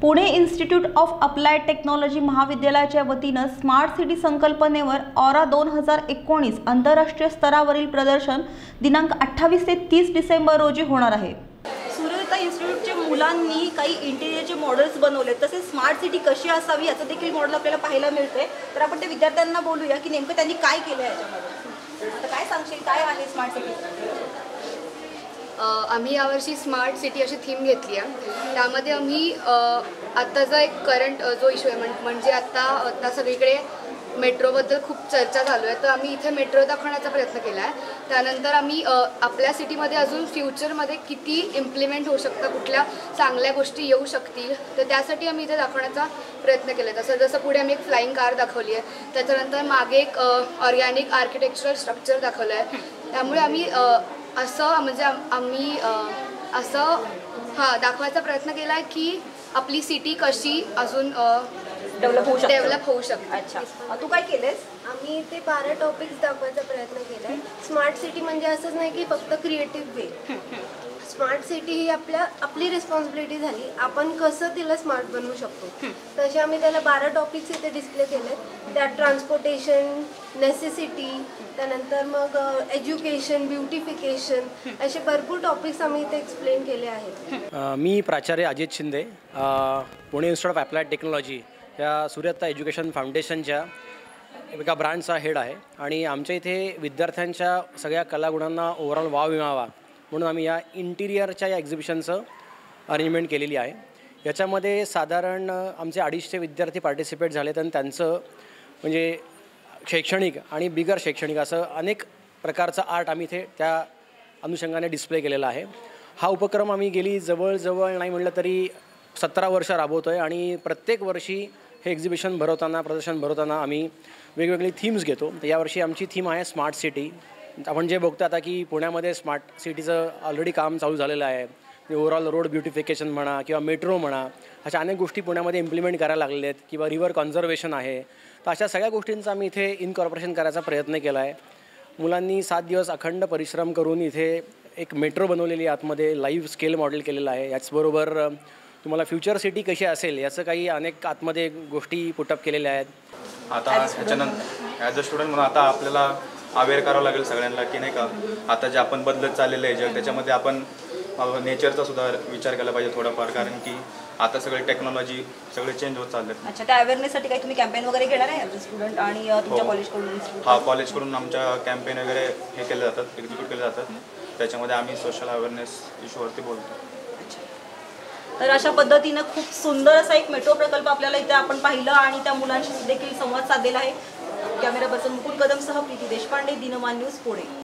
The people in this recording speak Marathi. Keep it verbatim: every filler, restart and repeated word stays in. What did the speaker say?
Pune institute of applied technology महाविद्यालयाच्या वतीनं स्मार्ट सिटी संकल्पनेवर ऑरा दोन हजार एकोणीस आंतरराष्ट्रीय स्तरावरील प्रदर्शन दिनांक अठ्ठावीस ते तीस डिसेंबर रोजी होणार आहे। सुरेता इन्स्टिट्यूटच्या मुलांनी काही इंटेरियरचे मॉडेल्स बनवले, तसेच स्मार्ट सिटी कशी असावी याचं देखील मॉडेल आपल्याला पाहायला मिळते। तर आपण ते विद्यार्थ्यांना बोलूया की नेमकं त्यांनी काय केलं याच्यामध्ये। आता काय सांगशील, काय आहे स्मार्ट सिटी? आम्ही यावर्षी स्मार्ट सिटी अशी थीम घेतली आहे। त्यामध्ये आम्ही आत्ताचा एक करंट जो इश्यू आहे म्हणजे आत्ता आता सगळीकडे मेट्रोबद्दल खूप चर्चा चालू आहे, तर आम्ही इथे मेट्रो दाखवण्याचा प्रयत्न केला आहे। त्यानंतर आम्ही आपल्या सिटीमध्ये अजून फ्युचरमध्ये किती इम्प्लिमेंट होऊ शकतं, कुठल्या चांगल्या गोष्टी येऊ शकतील, तर त्यासाठी आम्ही इथे दाखवण्याचा प्रयत्न केला आहे। तसं जसं पुढे आम्ही एक फ्लाइंग कार दाखवली आहे, त्याच्यानंतर मागे एक ऑर्गॅनिक आर्किटेक्चरल स्ट्रक्चर दाखवलं आहे। त्यामुळे आम्ही असं म्हणजे आम्ही असं हां दाखवायचा प्रयत्न केला आहे की आपली सिटी कशी अजून डेव्हलप होऊ शकते डेव्हलप होऊ शकते। अच्छा, तू काय केलेस? आम्ही ते बारा टॉपिक्स दाखवायचा प्रयत्न केला आहे। स्मार्ट सिटी म्हणजे असंच नाही की फक्त क्रिएटिव्ह वे, स्मार्ट सिटी ही आपल्या आपली रिस्पॉन्सिबिलिटी झाली, आपण कसं तिला स्मार्ट बनवू शकतो। तसे आम्ही त्याला बारा टॉपिक्स इथे डिस्प्ले केले। त्यात ट्रान्सपोर्टेशन, नेसेसिटी, त्यानंतर मग एज्युकेशन, ब्युटिफिकेशन असे भरपूर टॉपिक्स आम्ही इथे एक्सप्लेन केले आहेत। मी प्राचार्य Ajit Shinde, Pune institute of applied technology या सूर्यता एज्युकेशन फाउंडेशनच्या एका ब्रँडचा हेड आहे आणि आमच्या इथे विद्यार्थ्यांच्या सगळ्या कलागुणांना ओव्हरऑल वाव मिळावा म्हणून आम्ही या इंटिरियरच्या या एक्झिबिशनचं अरेंजमेंट केलेली आहे। याच्यामध्ये साधारण आमचे अडीचशे विद्यार्थी पार्टिसिपेट झालेत आणि त्यांचं म्हणजे शैक्षणिक आणि बिगर शैक्षणिक असं अनेक प्रकारचं आर्ट आम्ही इथे त्या अनुषंगाने डिस्प्ले केलेला आहे। हा उपक्रम आम्ही गेली जवळजवळ नाही म्हटलं तरी सतरा वर्ष राबवतो आहे आणि प्रत्येक वर्षी हे एक्झिबिशन भरवताना प्रदर्शन भरवताना आम्ही वेगवेगळी थीम्स घेतो। तर यावर्षी आमची थीम आहे स्मार्ट सिटी। आपण जे बघतो आता की पुण्यामध्ये स्मार्ट सिटीचं ऑलरेडी काम चालू झालेलं आहे। ओव्हरऑल रोड ब्युटिफिकेशन म्हणा किंवा मेट्रो म्हणा, अशा अनेक गोष्टी पुण्यामध्ये इम्प्लिमेंट करायला लागलेल्या आहेत किंवा रिव्हर कॉन्झर्वेशन आहे। तर अशा सगळ्या गोष्टींचा आम्ही इथे इनकॉर्पोरेशन करायचा प्रयत्न केला आहे। मुलांनी सात दिवस अखंड परिश्रम करून इथे एक मेट्रो बनवलेली आहे, आतमध्ये लाईव्ह स्केल मॉडेल केलेलं आहे। याचबरोबर तुम्हाला फ्युचर सिटी कशी असेल याचं काही अनेक आतमध्ये गोष्टी पुटअप केलेल्या आहेत। आता ह्याच्यानंतर ॲज अ स्टुडंट म्हणून आता आपल्याला अवेअर करावं लागेल सगळ्यांना की नाही का, आता जे आपण बदलत चाललेलं आहे जग त्याच्यामध्ये आपण नेचरचा सुद्धा विचार केला पाहिजे थोडाफार, कारण की आता सगळे टेक्नॉलॉजी सगळे चेंज होत चालले आहेत। अच्छा, त्या अवेअरनेससाठी काही तुम्ही कॅम्पेन वगैरे घेणार आहे ॲज अ स्टुडंट आणि तुमच्या कॉलेजकडून? हा, कॉलेजकडून आमच्या कॅम्पेन वगैरे हे केले जातात, एक्झिक्यूट केले जातात। त्याच्यामध्ये आम्ही सोशल अवेअरनेस इश्यूवरती बोलतो। तर अशा पद्धतीनं खूप सुंदर असा एक मेट्रो प्रकल्प आपल्याला इथे आपण पाहिलं आणि त्या मुलांशी देखील संवाद साधलेला आहे। कॅमेरा पर्सन मुकुल कदमसह प्रीती देशपांडे, दिनमान न्यूज, पुणे।